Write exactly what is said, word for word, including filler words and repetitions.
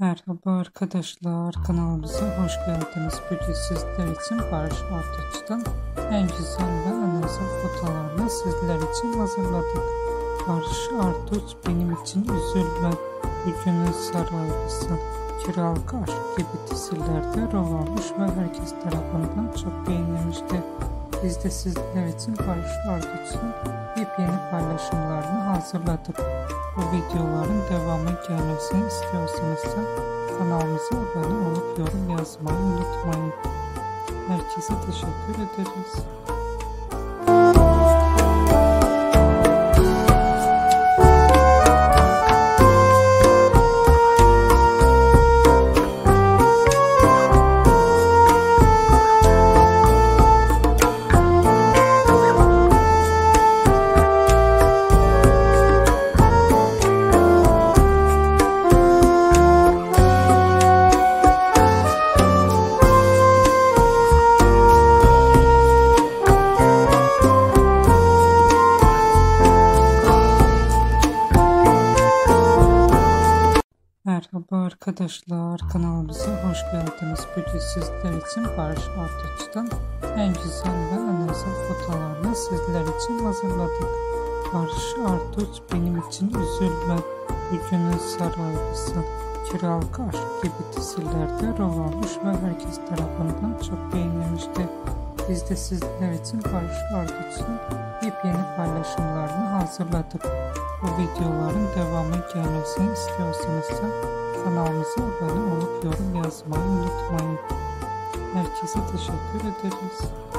Merhaba arkadaşlar, kanalımıza hoş geldiniz. Bugün sizler için Barış Arduç'tan en güzel ve en özel fotolarını sizler için hazırladık. Barış Arduç, Benim için Üzülme, Bugünün Saraylısı, Kiralık Aşk gibi dizilerde rol almış ve herkes tarafından çok beğenilmişti. Biz de sizler için Barış Arduç'un yepyeni paylaşımlarını hazırladık. Bu videoların devamı gelmesini istiyorsanız da kanalımıza abone olup yorum yazmayı unutmayın. Herkese teşekkür ederiz. Merhaba arkadaşlar, kanalımıza hoş geldiniz. Bugün sizler için Barış Arduç'tan en güzel ve en özel fotolarını sizler için hazırladık. Barış Arduç, Benim için Üzülme, Bugünün Saraylısı, Kiralık Aşk gibi dizilerde rol almış ve herkes tarafından çok beğenilmişti. Biz de sizler için Barış Arduç'un yepyeni paylaşımlarını hazırladık. Bu videoların devamı gelmesini istiyorsanız da kanalımıza abone olup yorum yazmayı unutmayın. Herkese teşekkür ederiz.